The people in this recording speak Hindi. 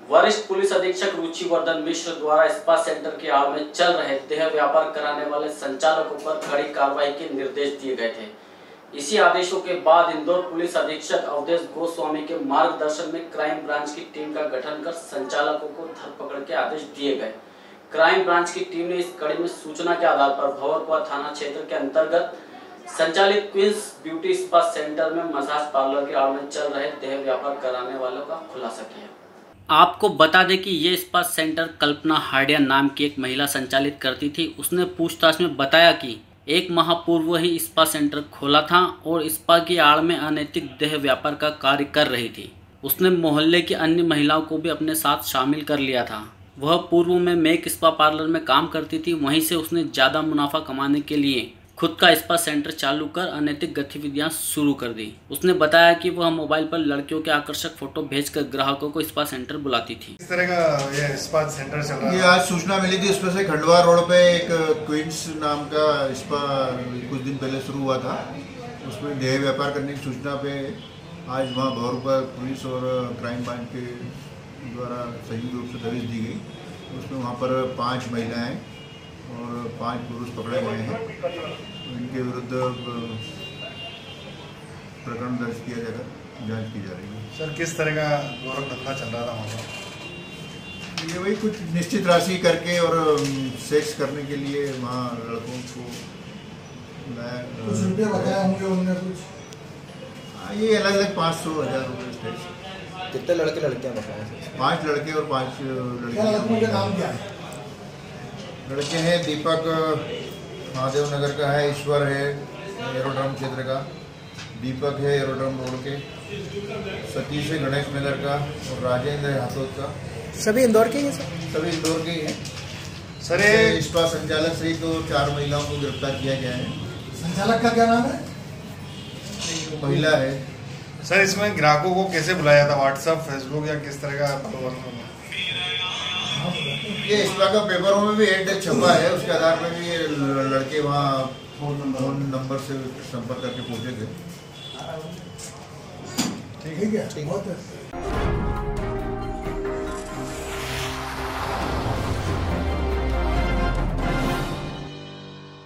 वरिष्ठ पुलिस अधीक्षक रुचिवर्धन मिश्र द्वारा स्पा सेंटर की आड़ में चल रहे देह व्यापार कराने वाले संचालकों पर कड़ी कार्रवाई के निर्देश दिए गए थे। इसी आदेशों के बाद इंदौर पुलिस अधीक्षक अवधेश गोस्वामी के मार्गदर्शन में क्राइम ब्रांच की टीम का गठन कर संचालकों को धरपकड़ के आदेश दिए गए। क्राइम ब्रांच की टीम ने इस कड़ी में सूचना के आधार पर भंवरकुआ थाना क्षेत्र के अंतर्गत संचालित क्वींस ब्यूटी स्पा सेंटर में मसाज पार्लर के आड़ में चल रहे देह व्यापार कराने वालों का खुलासा किया। आपको बता दें कि ये स्पा सेंटर कल्पना हार्डिया नाम की एक महिला संचालित करती थी। उसने पूछताछ में बताया कि 1 माह पूर्व ही स्पा सेंटर खोला था और स्पा की आड़ में अनैतिक देह व्यापार का कार्य कर रही थी। उसने मोहल्ले की अन्य महिलाओं को भी अपने साथ शामिल कर लिया था। वह पूर्व में मेक स्पा पार्लर में काम करती थी। वहीं से उसने ज़्यादा मुनाफा कमाने के लिए खुद का स्पा सेंटर चालू कर अनैतिक गतिविधियां शुरू कर दी। उसने बताया कि वह मोबाइल पर लड़कियों के आकर्षक फोटो भेजकर ग्राहकों को स्पा सेंटर बुलाती थी। इस तरह का ये स्पा सेंटर चल रहा है। ये आज सूचना मिली थी, इसमें से खंडवा रोड पे एक क्वींस नाम का स्पा कुछ दिन पहले शुरू हुआ था। उसमें देह व्यापार करने की सूचना पे आज वहाँ भंवरकुआ पुलिस और क्राइम ब्रांच के द्वारा संयुक्त रूप से दबिश दी गई। उसमें वहाँ पर 5 महिलाएं और 5 पुरुष पकड़े गए हैं। इनके विरुद्ध प्रकरण दर्ज किया जाकर जांच की जा रही है। सर, किस तरह का गोरख धंधा चल रहा था वहाँ पर? ये वही कुछ निश्चित राशि करके और सेक्स करने के लिए वहाँ लड़कों को कुछ रुपये बताया होंगे उन्होंने कुछ? ये अलग अलग 500-1000 रुपये स्टेज। कितने लड़के लड़कियाँ बताए? 5 लड़के और 5 लड़कियाँ। लड़कों का नाम क्या है? लड़के हैं दीपक महादेव नगर का है, ईश्वर है एरोड्रम क्षेत्र का, दीपक है एरोड्रम रोड के, सतीश है गणेश नगर का और राजेंद्र है हाथोद का। सभी इंदौर के ही सर? सभी इंदौर के ही हैं। सर, स्पा संचालक सहित तो 4 महिलाओं को गिरफ्तार किया गया है। संचालक का क्या नाम है? एक महिला है। सर, इसमें ग्राहकों को कैसे बुलाया था? व्हाट्सएप, फेसबुक या किस तरह का? ये स्पा का पेपरों में भी एड छपा है, उसके आधार पर भी ये लड़के वहाँ फोन नंबर से संपर्क करके पहुँचे थे। ठीक है, बहुत है।